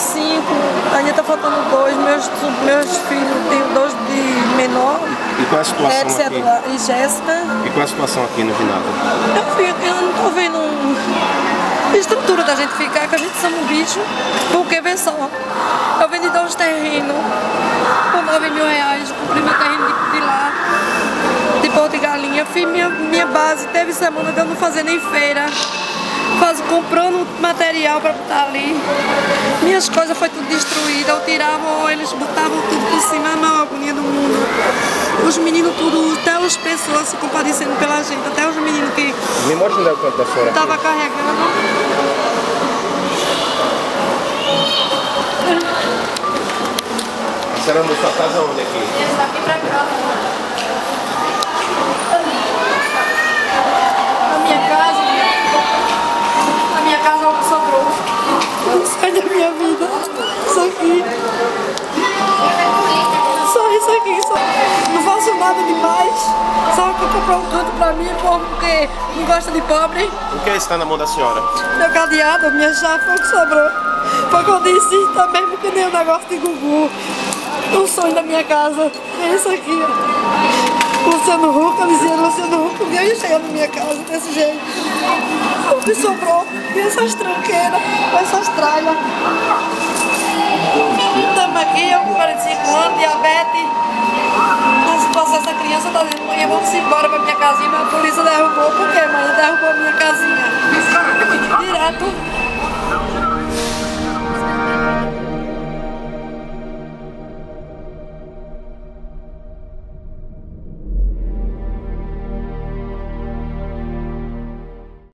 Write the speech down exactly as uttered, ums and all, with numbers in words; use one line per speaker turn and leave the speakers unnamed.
cinco, ainda está faltando dois, meus, meus filhos, tenho dois de menor.
E qual é a situação
Edson
aqui?
E Jéssica.
E qual é a situação aqui no ginásio?
Eu, fico, eu não estou vendo a estrutura da gente ficar, que a gente somos um bicho, porque vê só, eu vendi dois terrenos por nove mil reais, comprei meu terreno de, de lá, de Porto de Galinha, fiz minha, minha base, teve semana de eu não fazer nem feira. Faz, comprando material para botar ali. Minhas coisas foi tudo destruída. Eu tirava, eles botavam tudo por cima, a maior agonia do mundo. Os meninos tudo, até as pessoas se compadecendo pela gente, até os meninos que
Me mostra onde é o canto da senhora.
estava carregando.
A senhora andou sua casa onde aqui?
Esse daqui pra cá. A minha casa. A minha casa é o que sobrou. Não sai da minha vida. Isso aqui. Só isso aqui. Só. Não faço nada demais. Só que eu comprei um canto pra mim, porque não gosta de pobre.
O que é isso que está na mão da senhora?
Meu cadeado, minha chave foi o que sobrou. Foi o que eu disse, tá mesmo que nem o negócio de Gugu. O sonho da minha casa é isso aqui, ó. Luciano Huck, a vizinha Luciano Huck, eu ia chegar na minha casa desse jeito. O que sobrou? E essas tranqueiras, essas tralhas. Estamos aqui, eu com quarenta e cinco anos, diabetes. Nesse processo, a criança tá dizendo, mãe, vamos embora pra minha casinha, mas a polícia derrubou. Por quê, mãe? Derrubou a minha casinha. Direto.